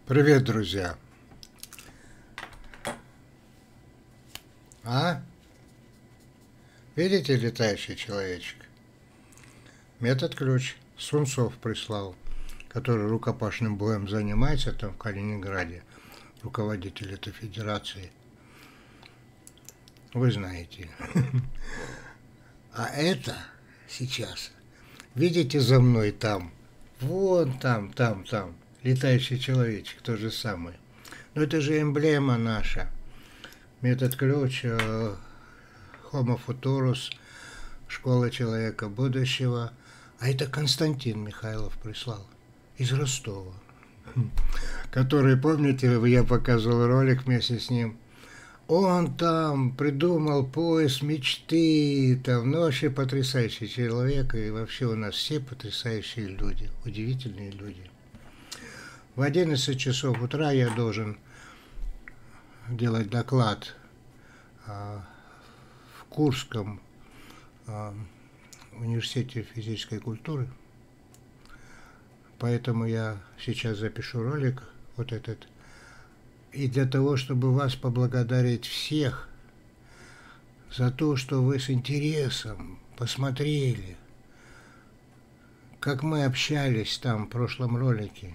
Привет, друзья! А? Видите летающий человечек? Метод ключ Сунцов прислал, который рукопашным боем занимается там в Калининграде, руководитель этой федерации. Вы знаете. А это сейчас, видите за мной там, вон там, летающий человечек, то же самое. Но это же эмблема наша. Метод ключ, Homo Futurus, школа человека будущего. А это Константин Михайлов прислал из Ростова, который, помните, я показывал ролик вместе с ним. Он там придумал пояс мечты, там, ну, вообще потрясающий человек, и вообще у нас все потрясающие люди, удивительные люди. В 11 часов утра я должен делать доклад в Курском университете физической культуры, поэтому я сейчас запишу ролик вот этот. И для того, чтобы вас поблагодарить всех за то, что вы с интересом посмотрели, как мы общались там в прошлом ролике.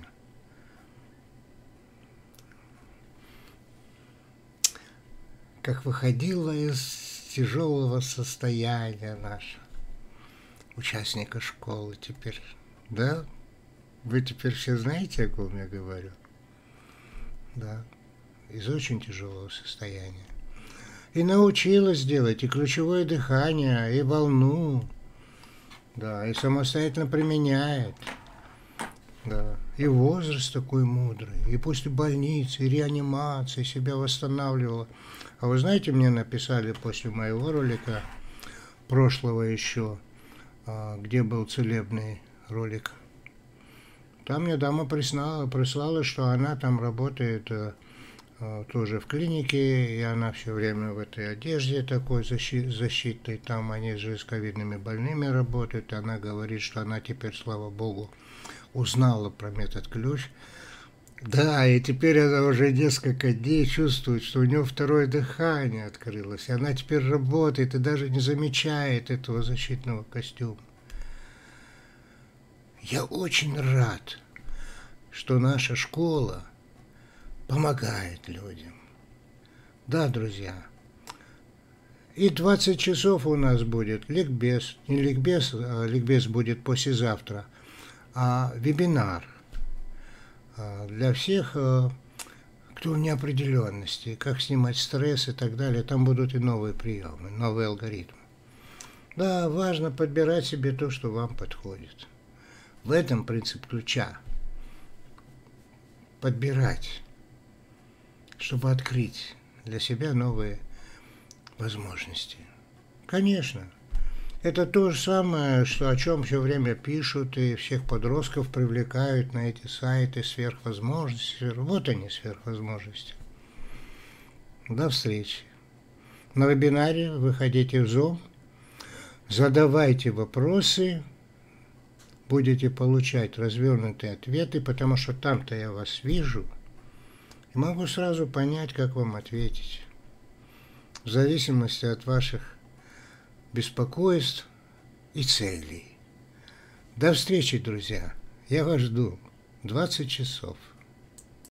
Как выходила из тяжелого состояния наша участника школы теперь. Да? Вы теперь все знаете, о ком я говорю? Да. Из очень тяжелого состояния. И научилась делать и ключевое дыхание, и волну. Да, и самостоятельно применяет. Да. И возраст такой мудрый. И после больницы, и реанимации себя восстанавливала. А вы знаете, мне написали после моего ролика, прошлого еще, где был целебный ролик. Там мне дама прислала, что она там работает тоже в клинике, и она все время в этой одежде такой защитной, там они же с ковидными больными работают, и она говорит, что она теперь, слава богу, узнала про метод ключ. Да, и теперь она уже несколько дней чувствует, что у нее второе дыхание открылось, и она теперь работает и даже не замечает этого защитного костюма. Я очень рад, что наша школа помогает людям. Да, друзья. И 20 часов у нас будет ликбез. Не ликбез, а ликбез будет послезавтра, а вебинар для всех, кто в неопределенности, как снимать стресс и так далее. Там будут и новые приемы, новые алгоритмы. Да, важно подбирать себе то, что вам подходит. В этом принцип ключа. Подбирать, чтобы открыть для себя новые возможности. Конечно, это то же самое, что, о чем все время пишут и всех подростков привлекают на эти сайты сверхвозможности. Вот они, сверхвозможности. До встречи. На вебинаре выходите в Zoom, задавайте вопросы, будете получать развернутые ответы, потому что там-то я вас вижу и могу сразу понять, как вам ответить. В зависимости от ваших беспокойств и целей. До встречи, друзья. Я вас жду. 20 часов.